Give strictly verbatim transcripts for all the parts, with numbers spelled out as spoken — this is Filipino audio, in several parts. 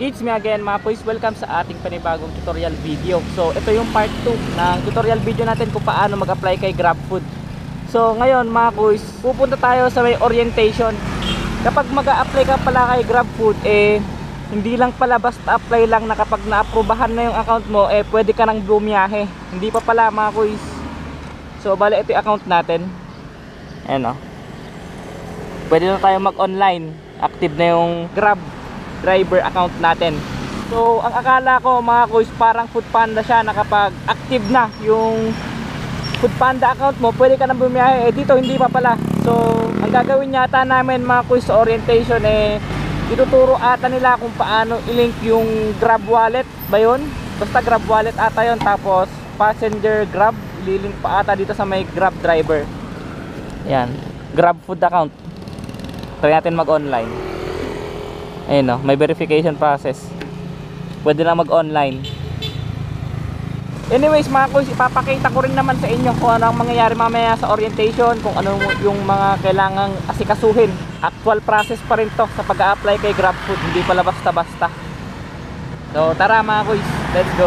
It's me again mga boys, welcome sa ating panibagong tutorial video. So ito yung part two ng tutorial video natin kung paano mag-apply kay GrabFood. So ngayon mga boys, pupunta tayo sa may orientation. Kapag mag-a-apply ka pala kay GrabFood, eh hindi lang pala basta apply lang na kapag na-aprobahan na yung account mo, eh pwede ka nang bumiyahe. Hindi pa pala mga boys. So bali ito yung account natin. Ayan o. Pwede na tayo mag-online. Active na yung Grab driver account natin. So ang akala ko mga boys, parang Foodpanda siya na kapag active na yung Foodpanda account mo, pwede ka nang bumiyahe. Eh dito hindi pa pala. So ang gagawin yata namin mga boys sa orientation, eh ituturo ata nila kung paano i-link yung Grab wallet ba yun? Basta Grab wallet ata yun. Tapos passenger Grab, ililink pa ata dito sa may Grab driver. Yan, Grab food account. Try natin mag-online. Ayun o, may verification process. Pwede na mag-online. Anyways mga boys, ipapakita ko rin naman sa inyo kung ano ang mangyayari mamaya sa orientation, kung ano yung mga kailangang asikasuhin. Actual process pa rin to sa pag-a-apply kay GrabFood, hindi pala basta-basta. So tara mga boys, let's go.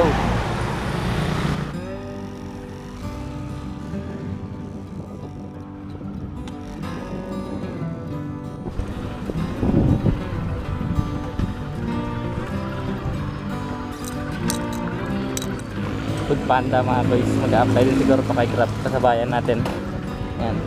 Foodpanda mga boys, mag-a-apply din siguro pa kay Grab, kasabayan natin. Yan.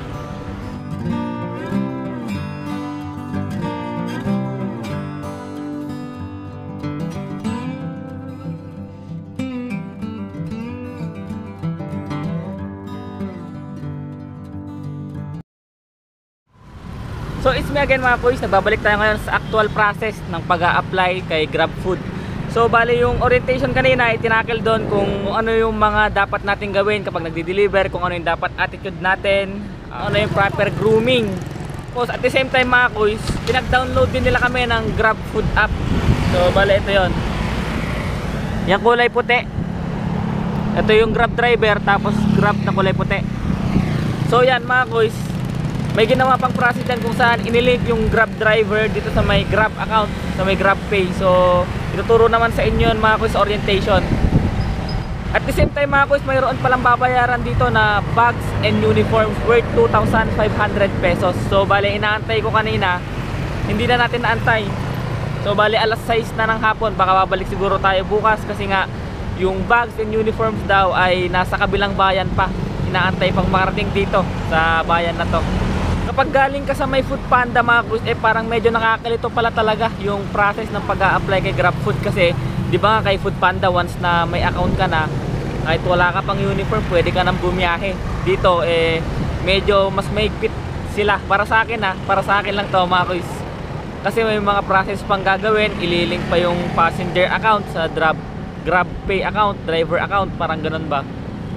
So it's me again mga boys, nagbabalik tayo ngayon sa actual process ng pag-a-apply kay GrabFood. So bali yung orientation kanina, itinakil doon kung ano yung mga dapat natin gawin kapag nagdi-deliver, kung ano yung dapat attitude natin, ano yung proper grooming. Tapos at the same time mga boys, pinag-download din nila kami ng GrabFood app. So bali ito yon. Yung kulay puti, ito yung Grab driver, tapos Grab na kulay puti. So yan mga boys, may ginawa pang process dyan kung saan inilink yung Grab driver dito sa may Grab account, sa may Grab Pay. So ituturo naman sa inyo yun mga boys sa orientation. At the same time mga boys, mayroon palang babayaran dito na bags and uniforms worth two thousand five hundred pesos. So bali inaantay ko kanina, hindi na natin naantay. So bali alas sais na ng hapon, baka babalik siguro tayo bukas kasi nga yung bags and uniforms daw ay nasa kabilang bayan pa, inaantay pang makarating dito sa bayan na to. Kapag galing ka sa may Foodpanda mga boys, eh parang medyo nakakalito pala talaga yung process ng pag-a-apply kay GrabFood. Kasi di ba nga kay Foodpanda, once na may account ka na, kahit wala ka pang uniform, pwede ka nang bumiyahe. Dito eh medyo mas mahigpit sila para sa akin ha, para sa akin lang to mga boys. Kasi may mga process pang gagawin, ililink pa yung passenger account sa Grab, Grab Pay account, driver account, parang ganun ba.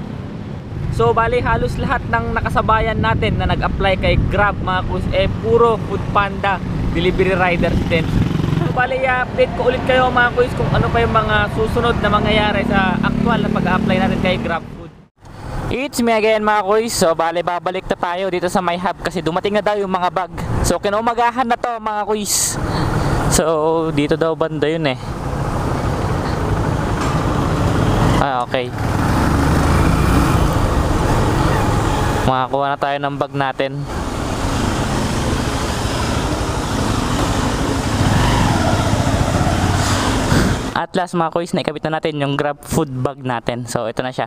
So bali halos lahat ng nakasabayan natin na nag-apply kay Grab mga boys, eh puro Foodpanda delivery riders din. So bali i-update ko ulit kayo mga boys kung ano pa yung mga susunod na mangyayari sa actual na pag-apply natin kay GrabFood. It's me again mga boys. So bali babalik na tayo dito sa my hub kasi dumating na daw yung mga bag. So kinaumagahan na to mga boys. So dito daw banda yun eh. Ah okay. Makakuha na tayo ng bag natin. At last mga boys, naikabit na natin yung GrabFood bag natin. So ito na siya.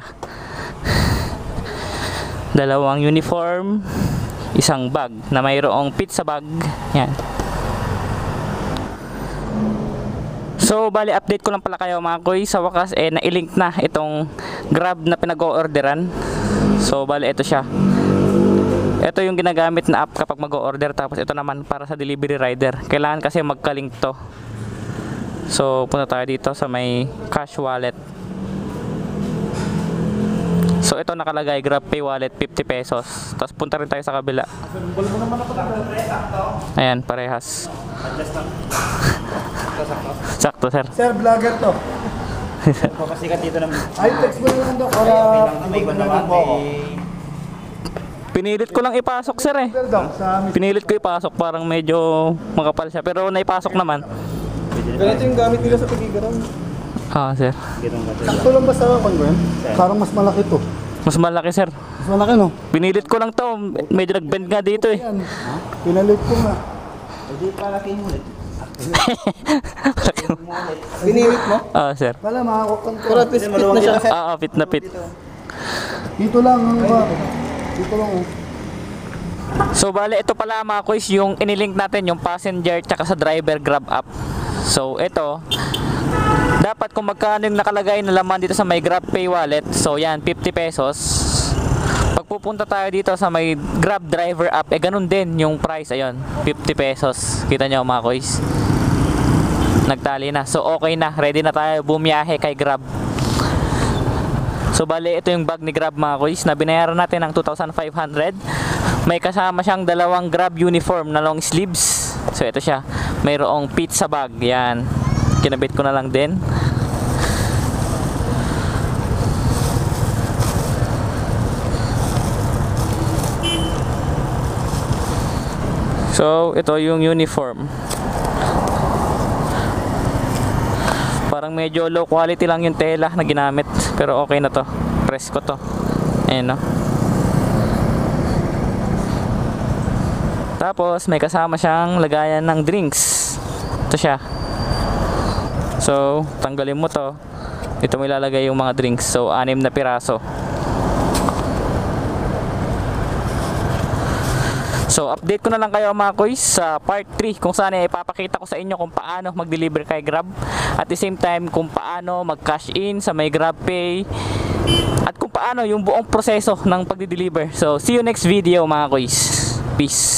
Dalawang uniform, isang bag na mayroong pizza bag. Yan. So bali update ko lang pala kayo mga boys, sa wakas eh na-link na itong Grab na pinag-o-orderan. So bali ito siya. Ito yung ginagamit na app kapag mag-o-order, tapos ito naman para sa delivery rider. Kailangan kasi magka-link to. So punta tayo dito sa may cash wallet. So ito nakalagay Grab Pay wallet fifty pesos. Tapos punta rin tayo sa kabila. Ayan, parehas. Sakto sir. Sir, vlogger to. Papasikat dito ng... Ay, text mo lang daw para... May iwan naman eh. Pinilit ko lang ipasok sir eh. Pinilit ko ipasok, parang medyo makapal siya, pero naipasok naman. Ganito yung gamit nila sa pagigaran. Ah, sir. Ganun ka Sakto lang ba sa akin, Gwen? Parang mas malaki to. Mas malaki, sir. Mas malaki, no? Pinilit ko lang to. Medyo nag-bend nga dito eh. Yan. Pinalit ko nga. Hindi pa laki yung ulit. Pinilit mo? Ah, sir. Wala, makakukon ko. Para fit na siya. Ah, ah, fit na fit. Dito lang, ano ba? Dito lang, oh. So bale ito pala mga kuys yung inilink natin yung passenger tsaka sa driver grab app. So ito dapat kung magkano yung nakalagay na laman dito sa may GrabPay wallet. So yan fifty pesos. Pag pupunta tayo dito sa may Grab driver app eh ganun din yung price, ayun fifty pesos. Kita nyo mga kuys, nagtali na. So okay na, ready na tayo bumiyahe kay Grab. So bale ito yung bag ni Grab mga kuys na binayaran natin ng two thousand five hundred. May kasama siyang dalawang Grab uniform na long sleeves. So ito siya, mayroong pizza bag. Yan, kinabit ko na lang din. So ito yung uniform. Parang medyo low quality lang yung tela na ginamit, pero okay na to, presko to. Ayan no. Tapos may kasama siyang lagayan ng drinks. Ito siya. So tanggalin mo to. Ito mo ilalagay yung mga drinks. So anim na piraso. So update ko na lang kayo mga kuys sa part three kung saan ipapakita ko sa inyo kung paano mag-deliver kay Grab. At the same time kung paano mag-cash in sa may GrabPay. At kung paano yung buong proseso ng pagdi-deliver. So see you next video mga kuys. Peace.